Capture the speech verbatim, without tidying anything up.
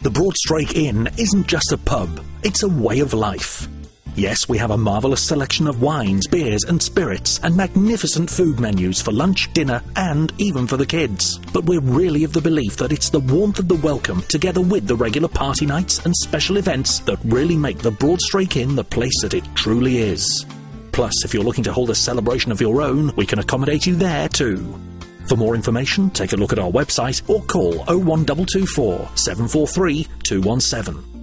The Broadstrake Inn isn't just a pub, it's a way of life. Yes, we have a marvellous selection of wines, beers and spirits, and magnificent food menus for lunch, dinner and even for the kids. But we're really of the belief that it's the warmth of the welcome, together with the regular party nights and special events, that really make the Broadstrake Inn the place that it truly is. Plus, if you're looking to hold a celebration of your own, we can accommodate you there too. For more information, take a look at our website or call oh one two two four, seven four three, two one seven.